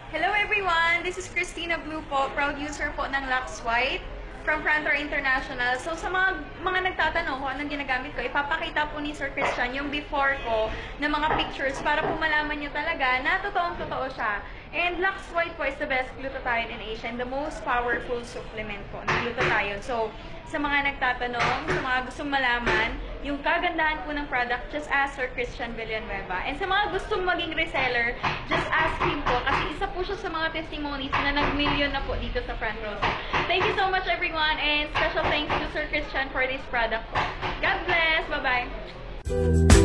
Hello everyone! This is Christina Blue po, proud user po ng Lux White from Frontor International. So sa mga nagtatanong kung anong ginagamit ko, ipapakita po ni Sir Christian yung before ko na mga pictures para po malaman nyo talaga na totoong-totoo siya. And Lux White po is the best glutathione in Asia and the most powerful supplement po ng glutathione. So sa mga nagtatanong, sa mga gustong malaman, yung kagandahan po ng product, just ask Sir Christian Villanueva. And sa mga gustong maging reseller, just ask him po kasi isa po siya sa mga testimonies na nag-million na po dito sa front row. Thank you so much everyone and special thanks to Sir Christian for this product po. God bless! Bye-bye!